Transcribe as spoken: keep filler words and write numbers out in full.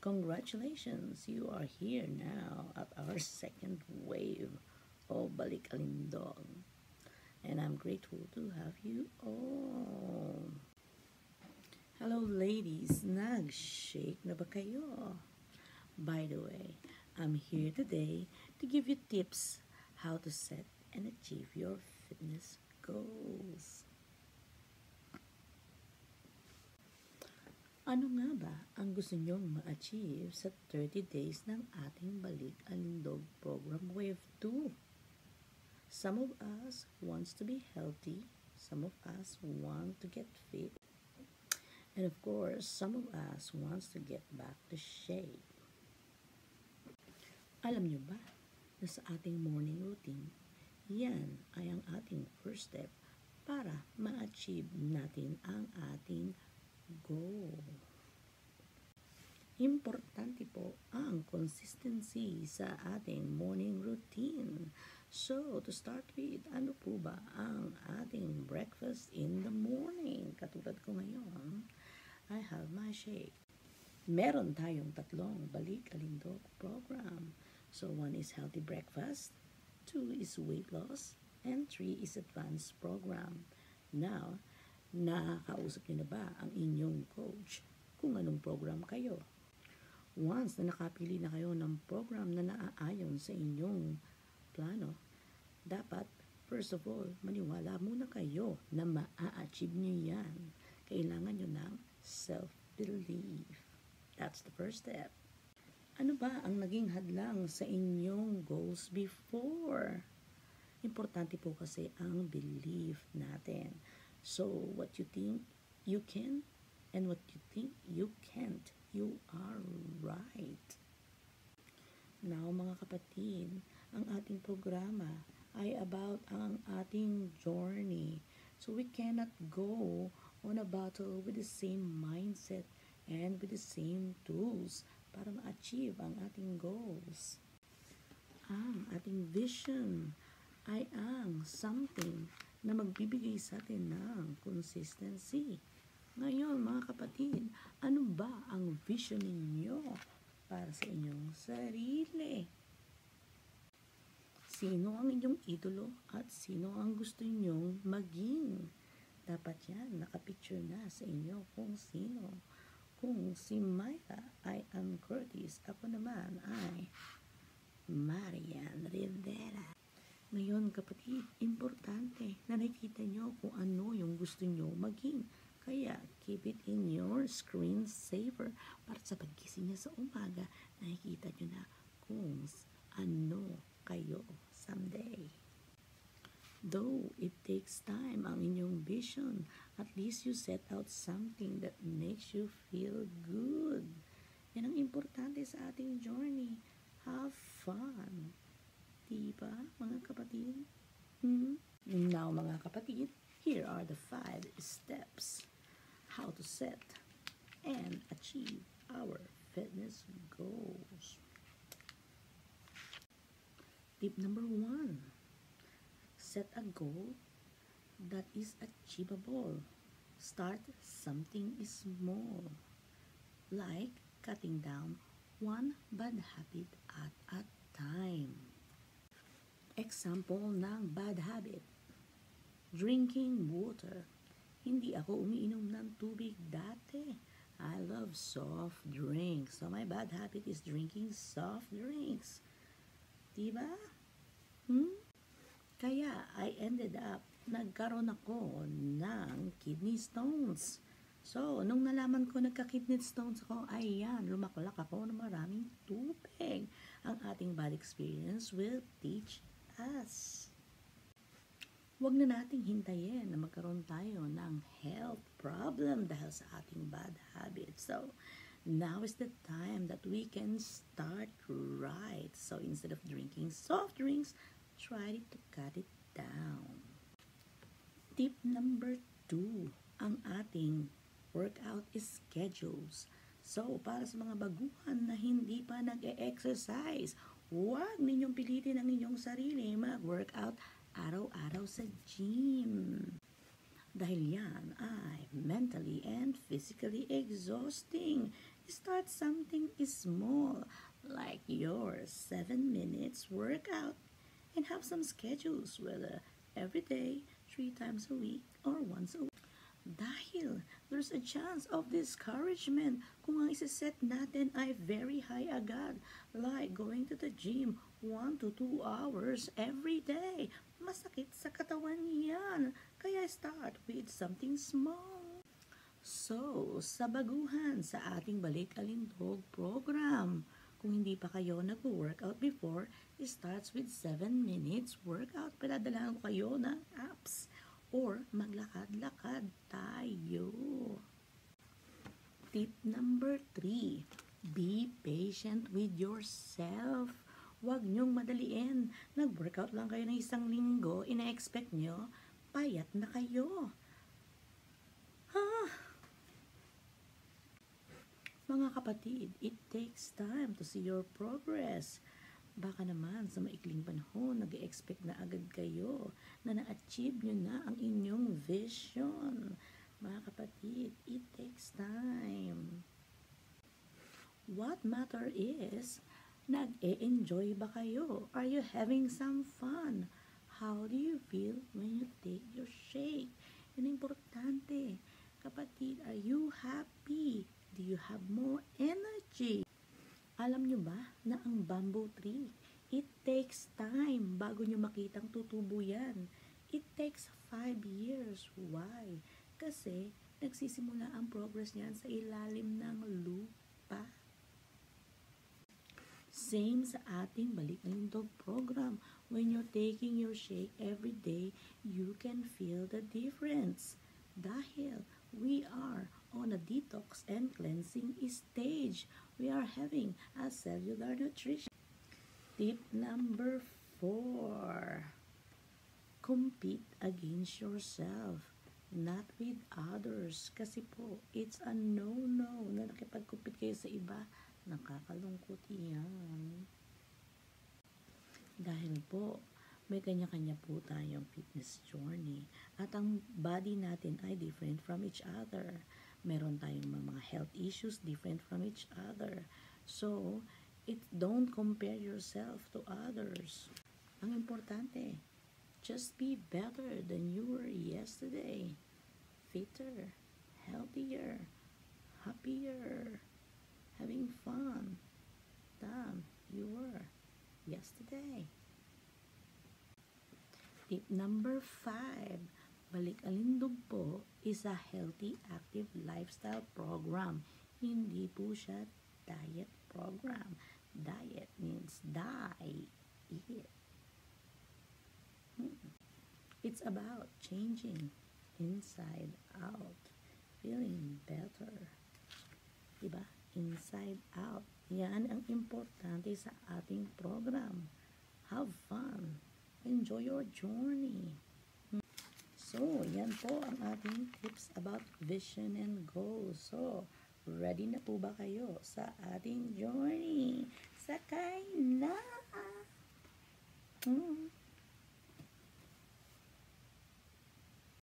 Congratulations, you are here now at our second wave of Balik Alindog. And I'm grateful to have you all. Hello ladies, nag-shake na ba kayo? By the way, I'm here today to give you tips how to set and achieve your fitness goals. Ano nga ba ang gusto nyong ma-achieve sa thirty days ng ating Balik Alindog Program Wave two? Some of us wants to be healthy, some of us want to get fit, and of course, some of us wants to get back to shape. Alam nyo ba na sa ating morning routine, yan ay ang ating first step para ma-achieve natin ang ating goal. Importante po ang consistency sa ating morning routine. So, to start with, ano po ba ang ating breakfast in the morning? Katulad ko ngayon, I have my shake. Meron tayong tatlong Balik Alindog program. So, one is healthy breakfast, two is weight loss, and three is advanced program. Now, nakakausap niyo na ba ang inyong coach kung anong program kayo? Once na nakapili na kayo ng program na naaayon sa inyong plano, dapat, first of all, maniwala muna kayo na maa-achieve niyo yan. Kailangan nyo ng self-belief. That's the first step. Ano ba ang naging hadlang sa inyong goals before? Importante po kasi ang belief natin. So, what you think you can and what you think you can't, you are right. Now, mga kapatid, ang ating programa ay about ang ating journey. So, we cannot go on a battle with the same mindset and with the same tools para ma-achieve ang ating goals. Ang ating vision ay ang something na magbibigay sa atin ng consistency. Ngayon, mga kapatid, ano ba ang vision ninyo para sa inyong sarili? Sino ang inyong idolo at sino ang gusto ninyong maging? Dapat yan, nakapicture na sa inyo kung sino. Kung si Myra ay Ann Curtis, ako naman ay Marian Rivera. Ngayon kapatid, importante na nakikita nyo kung ano yung gusto nyo maging. Kaya, keep it in your screen saver para sa paggising niya sa umaga, nakikita nyo na kung ano kayo someday. Though it takes time ang inyong vision, at least you set out something that makes you feel good. Yan ang importante sa ating journey. Have fun. Diba, mga kapatid? Hmm? Now, mga kapatid, here are the five steps how to set and achieve our fitness goals. Tip number one, set a goal that is achievable. Start something small, like cutting down one bad habit at a time. Example ng bad habit. Drinking water. Hindi ako umiinom ng tubig dati. I love soft drinks. So my bad habit is drinking soft drinks. Diba? Hmm? Kaya I ended up, nagkaroon ako ng kidney stones. So, nung nalaman ko nagka-kidney stones ako, ayan, lumaklak ako ng maraming tubig. Ang ating bad experience will teach us. Huwag na nating hintayin na magkaroon tayo ng health problem dahil sa ating bad habits. So, now is the time that we can start right. So, instead of drinking soft drinks, try to cut it down. Tip number two, ang ating workout schedules. So, para sa mga baguhan na hindi pa nag-e-exercise, huwag ninyong pilitin ang inyong sarili mag-workout araw-araw sa gym. Dahil yan ay mentally and physically exhausting. Start something small, like your seven minutes workout, and have some schedules, whether every day, three times a week, or once a week. Dahil there's a chance of discouragement kung ang isiset natin ay very high agad, like going to the gym one to two hours every day. Masakit sa katawan yan. Kaya start with something small. So, sa baguhan sa ating Balik Alindog program, kung hindi pa kayo nag-workout before, it starts with seven minutes workout. Pinadalahan ko kayo ng apps or maglakad-lakad tayo. Tip number three, be patient with yourself. Huwag niyong madaliin. Nag-workout lang kayo ng isang linggo, ina-expect nyo, payat na kayo. Ha? Mga kapatid, it takes time to see your progress. Baka naman sa maikling panahon, nag-expect na agad kayo na na-achieve nyo na ang inyong vision. Mga kapatid, it takes time. What matter is, nag-e-enjoy ba kayo? Are you having some fun? How do you feel when you take your shake? Yan ang importante. Kapatid, are you happy? Do you have more energy? Alam nyo ba na ang bamboo tree, it takes time bago nyo makitang tutubo yan. It takes five years. Why? Kasi nagsisimula ang progress niyan sa ilalim ng lupa. Same sa ating Balik Alindog program. When you're taking your shake every day, you can feel the difference. Dahil we are on a detox and cleansing stage. We are having a cellular nutrition. Tip number four. Compete against yourself, not with others. Kasi po, it's a no-no na nakipag-compete kayo sa iba. Nakakalungkot yan. Dahil po, may kanya-kanya po tayong fitness journey. At ang body natin ay different from each other. Meron tayong mga health issues different from each other. So, it don't compare yourself to others. Ang importante, just be better than you were yesterday. Fitter, healthier, happier, having fun than you were yesterday. Tip number five. Balik Alindog po is a healthy, active lifestyle program. Hindi po siya diet program. Diet means die, eat. It's about changing inside out, feeling better. Diba? Inside out. Yan ang importante sa ating program. Have fun. Enjoy your journey. So, yan po ang ating tips about vision and goals. So, ready na po ba kayo sa ating journey? Sakay na! Hmm.